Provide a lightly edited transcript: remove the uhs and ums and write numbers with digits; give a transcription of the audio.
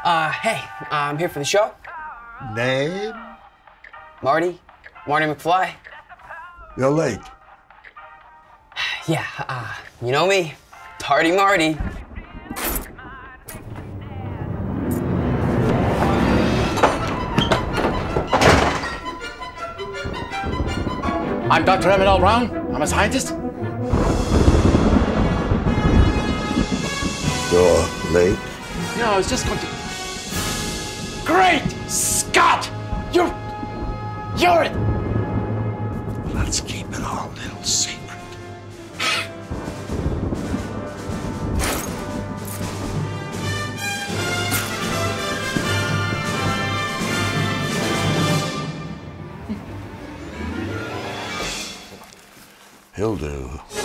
Hey, I'm here for the show. Name? Marty McFly. You're late. Yeah, you know me, Tardy Marty. I'm Dr. Emmett L. Brown. I'm a scientist. You're late? No, I was just going to... Great Scott! You're it! Let's keep it all a little secret. He'll do.